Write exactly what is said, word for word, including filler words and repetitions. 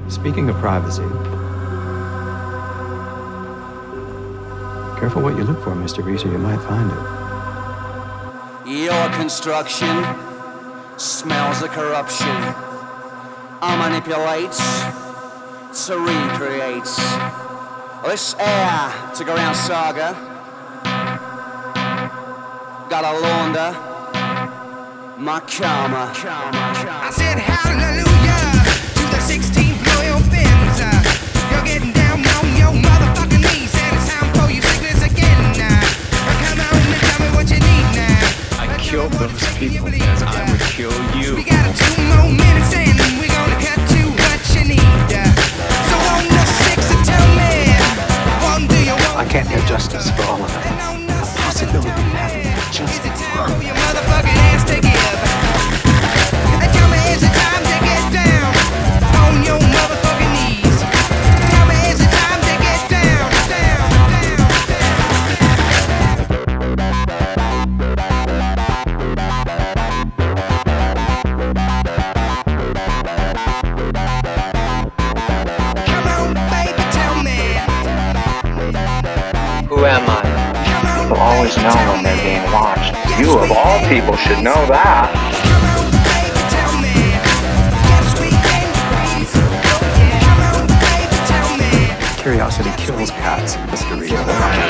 Speaking of privacy, careful what you look for, Mister Reese, or you might find it. Your construction smells of corruption. I manipulates to recreate. This air to go around saga. Gotta launder my karma. I said hallelujah to the sixteenth loyal Benz. Uh, you're getting down on your motherfucking knees, and it's time for you sickness again. Uh, come on and tell me what you need now. I killed those people as I would kill you. We got a two more minutes and we're gonna cut to what you need. Uh, so on the six, tell me, one do you want? I can't get justice for all of them. The possibility of having justice. Is it time for your motherfucking ass to give? And tell me, is it time to get down on your motherfucking knees? Tell me, is it time to get down, down, down? Come on, baby, tell me. Who am I? People always know when they're being watched. You, of all people, should know that. Come on, baby, tell me. Yes, we can breathe. Come on, baby, tell me. Curiosity kills cats, Mister Reese.